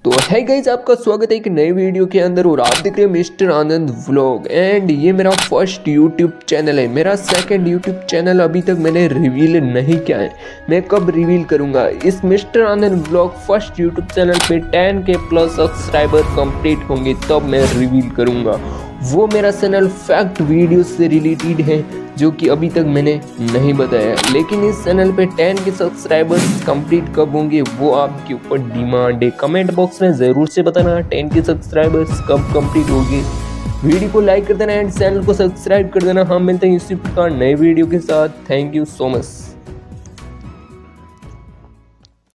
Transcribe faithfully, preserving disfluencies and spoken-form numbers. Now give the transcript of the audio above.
तो है गाइस, आपका स्वागत है एक नई वीडियो के अंदर और आप देख रहे हैं मिस्टर आनंद व्लॉग। एंड ये मेरा फर्स्ट यूट्यूब चैनल है, मेरा सेकंड यूट्यूब चैनल अभी तक मैंने रिवील नहीं किया है। मैं कब रिवील करूंगा। इस mister Anand vlog first YouTube channel पे ten K plus subscriber complete होंगे तब मैं रिवील करूंगा। वो मेरा चैनल फैक्ट वीडियो से रिलेटेड है जो कि अभी तक मैंने नहीं बताया, लेकिन इस चैनल पे टेन के सब्सक्राइबर्स कंप्लीट कब होंगे वो आपके ऊपर डिमांड है। कमेंट बॉक्स में ज़रूर से बताना टेन के सब्सक्राइबर्स कब कंप्लीट होंगे। वीडियो को लाइक कर देना एंड चैनल को सब्सक्राइब कर देना। हम मिलते हैं इसी प्रकार नए वीडियो के साथ। Thank you so much.